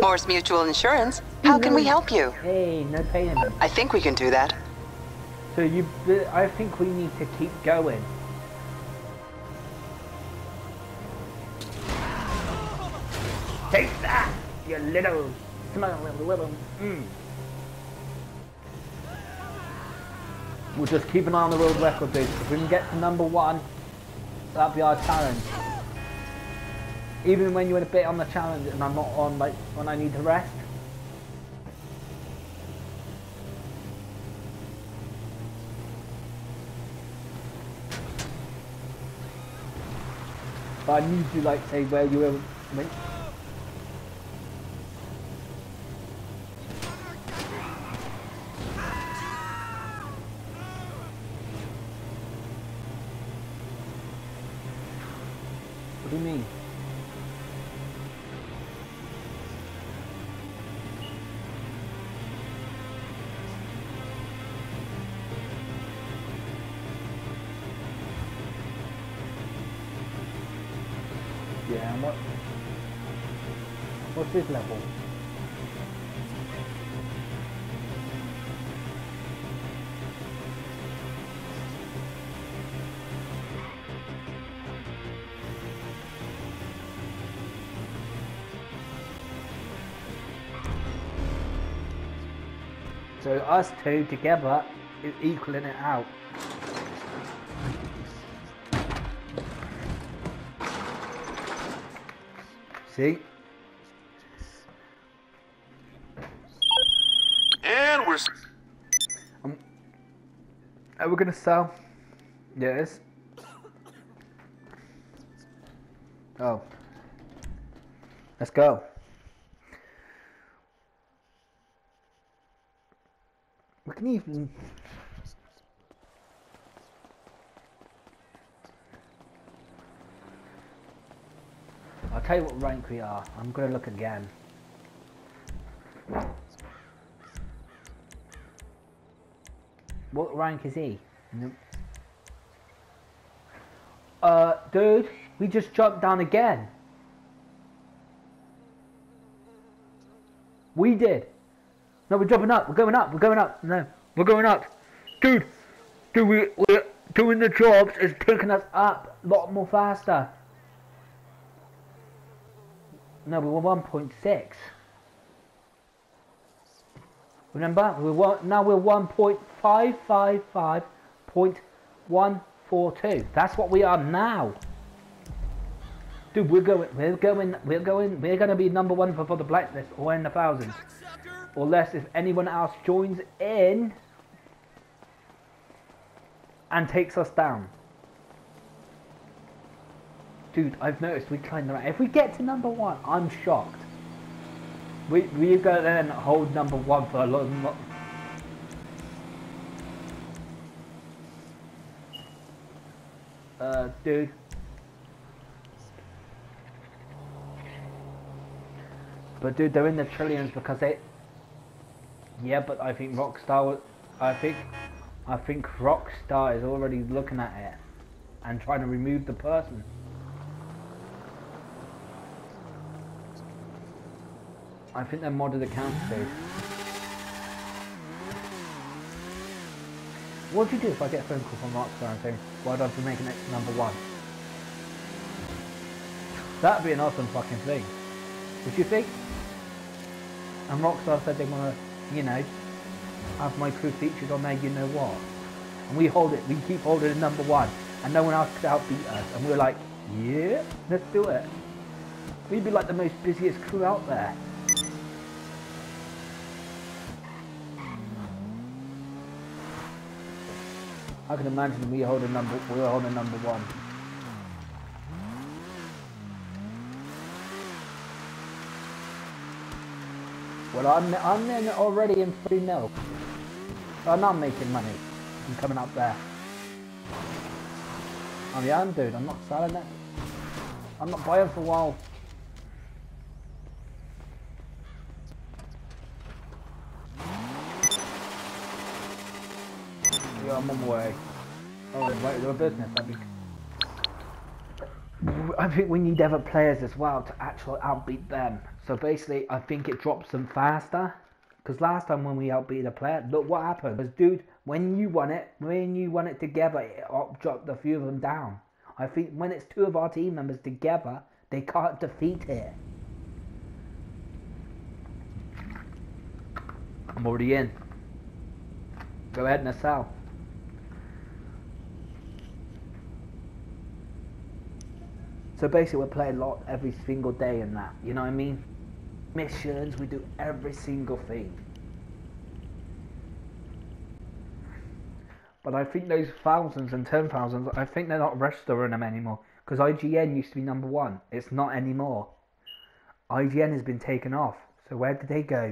Norse Mutual Insurance. How can we help you? Hey, no payment. I think we can do that. So I think we need to keep going. Take that, you little, little. We'll just keep an eye on the world record, dude. If we can get to number 1, that'll be our challenge. Even when you're a bit on the challenge and I'm not on, like, when I need to rest. But I need to, like, say where you were. What do you mean? Yeah, and what's this level? So us two together is equaling it out. See? And we're... Are we gonna sell? Yes. Oh. Let's go. We can even... I'll tell you what rank we are. I'm gonna look again. What rank is he? Dude, we just jumped down again. We did. No, we're jumping up. We're going up. We're going up. No, we're going up. Dude, we're doing the jobs. It's taking us up a lot more faster. No, we were 1.6. Remember, now we're 1.555.142. That's what we are now. Dude, we're gonna be number 1 for the blacklist, or in the thousands. Unless if anyone else joins in and takes us down. Dude, I've noticed we climbed around. If we get to number 1, I'm shocked. We're gonna then hold number 1 for a long. Dude. But dude, they're in the trillions because they. Yeah, but I think Rockstar. I think Rockstar is already looking at it and trying to remove the person. I think they're modded accounts too. What would you do if I get a phone call from Rockstar and saying, why don't you make it next number 1? That'd be an awesome fucking thing. Would you think? And Rockstar said they want to, you know, have my crew featured on there, you know what? And we keep holding it number 1, and no one else could outbeat us. And we're like, yeah, let's do it. We'd be like the most busiest crew out there. I can imagine we're holding number 1. Well, I'm in already in 3 mil. So I'm not making money. I'm coming up there. Oh yeah, dude, I'm not selling it. I'm not buying for a while. Yeah, I'm on my way. Oh, right, you're a business, that'd be... I think we need other players as well to actually outbeat them. So basically, I think it drops them faster. Because last time when we outbeat a player, look what happened. Because dude, when you won it together, it dropped a few of them down. I think when it's two of our team members together, they can't defeat it. I'm already in. Go ahead, Nassau. So basically, we're playing a lot every single day and that. You know what I mean? Missions, we do every single thing. But I think those thousands and 10,000s, I think they're not registering them anymore. Because IGN used to be number one. It's not anymore. IGN has been taken off. So where did they go?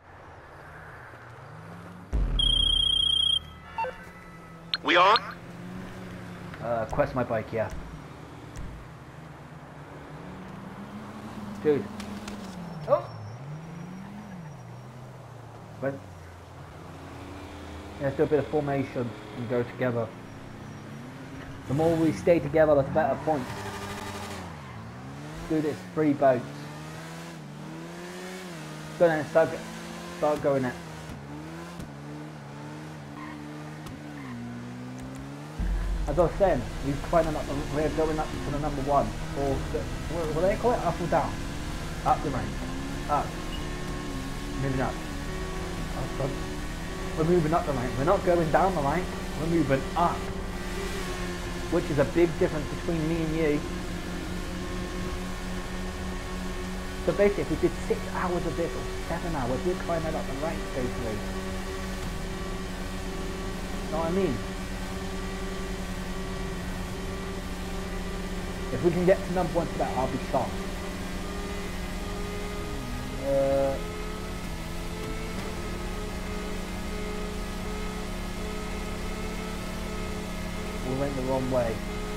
We on? Quest my bike, yeah. Dude. Oh! But let's do a bit of formation and go together. The more we stay together, the better points. Dude, it's 3 boats. Go then, start going it. As I was saying, we're going up to the number 1. Or what do they call it? Up or down? Up the rank. Up. Moving up. Oh, we're moving up the rank. We're not going down the rank. We're moving up. Which is a big difference between me and you. So basically, if we did 6 hours of this or 7 hours, we're climbing up the rank basically. Know what I mean? If we can get to number 1 to that, I'll be shocked. We went the wrong way.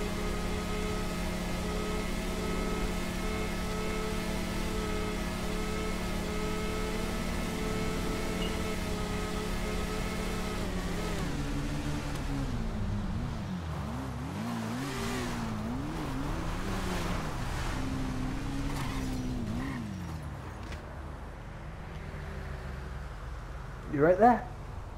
You right there?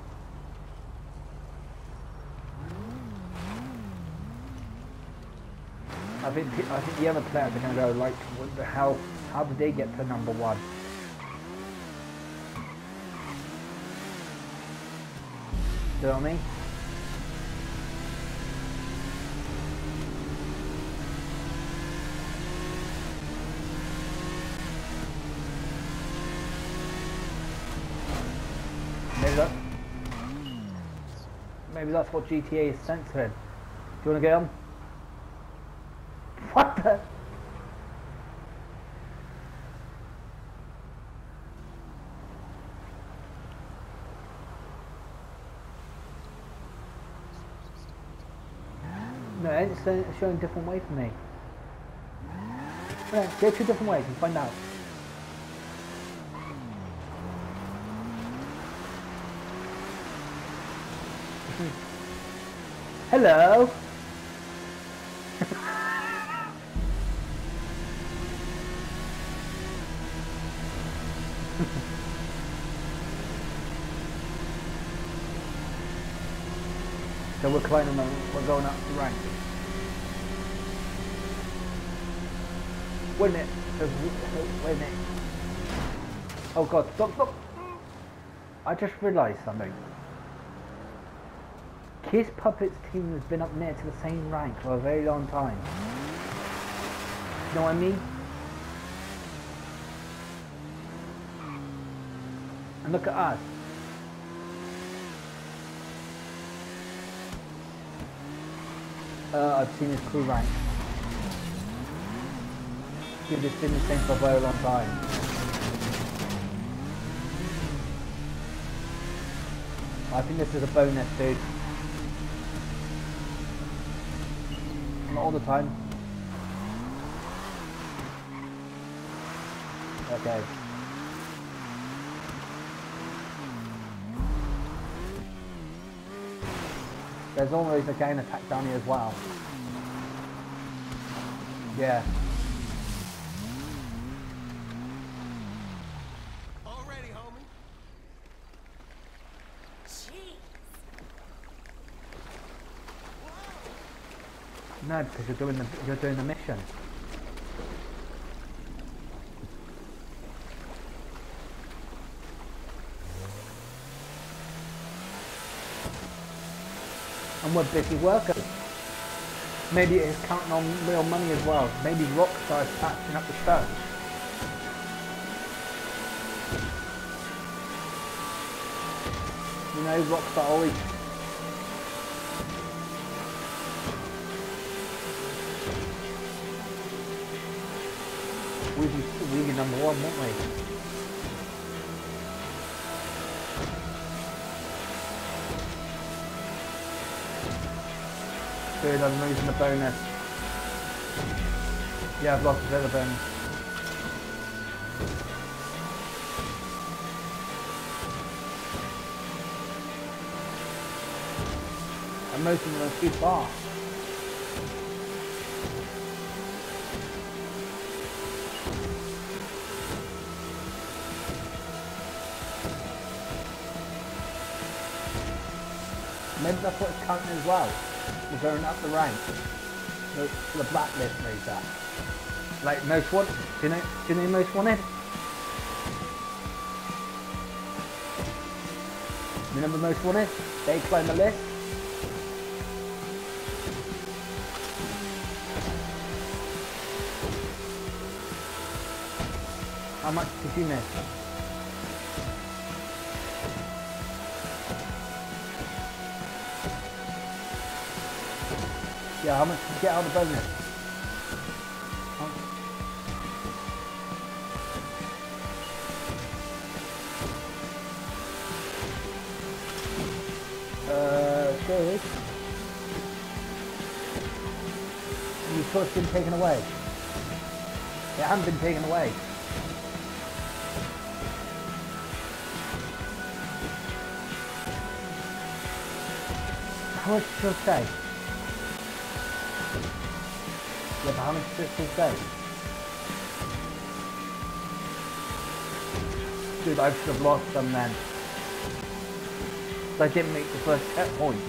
I think the other players are going to go like, what the hell? How did they get to number 1? Do you know what I mean? Maybe that's what GTA is censoring. Do you want to get on? What the? No, it's showing a different way for me. Yeah, go 2 different ways and find out. Hello. So we're climbing, we're going up the rank. Wait a minute. Wait a minute. Oh god, stop. I just realised something. Kiss Puppet's team has been up near to the same rank for a very long time. You know what I mean? And look at us. I've seen his crew rank. Dude, it's been the same for a very long time. I think this is a bonus, dude. Not all the time. Okay. There's always a gang attack down here as well. Yeah. Already, homie. No, because you're doing the mission. And we're busy workers. Maybe it is counting on real money as well. Maybe Rockstar is patching up the stuff. You know, Rockstar always... We'd be number one, won't we? Good, I'm losing the bonus. Yeah, I've lost a bit of bonus. And most of them are too far. Maybe that's what it's counting as well. We're going up the rank. The blacklist made that. Like most wanted. Do you know most wanted? Remember most wanted? They climb the list. How much did you miss? Yeah, how much did you get out of the bonus? Good. You thought it's been taken away? It hasn't been taken away. How much did it say? Yeah, but how much did it say? Dude, I should have lost them then. I didn't make the first checkpoint.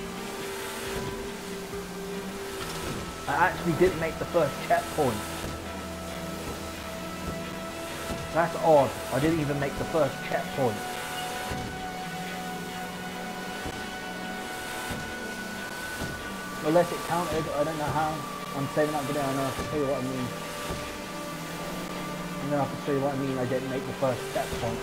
I actually didn't make the first checkpoint. That's odd. I didn't even make the first checkpoint. Unless it counted, I don't know how. I'm saving that video and I'll have to show you what I mean. And then I'll have to show you what I mean. I didn't make the first checkpoint.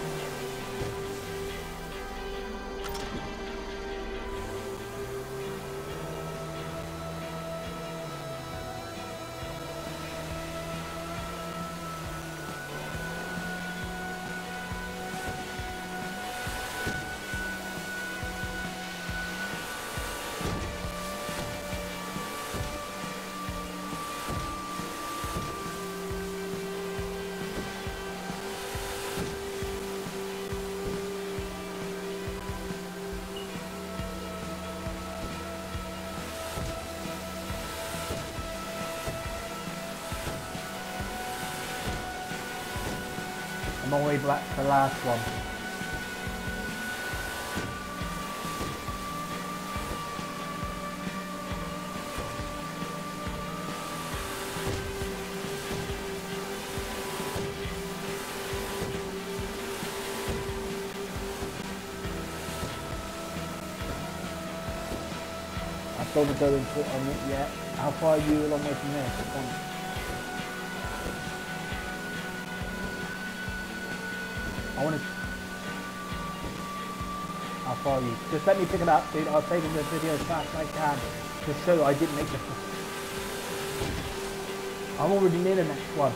I'm all the way back to the last one. I've got to go and put on it yet. How far are you along way from there? I want to... How far are you? Just let me pick it up, dude. I'll take the video as fast as I can to show I didn't make the... I'm already near the next one.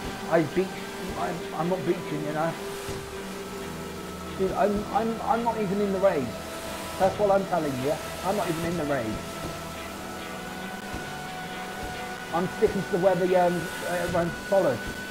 I'm not beaching, you know. Dude, I'm not even in the race. That's what I'm telling you. I'm not even in the race. I'm sticking to the where the everyone follows.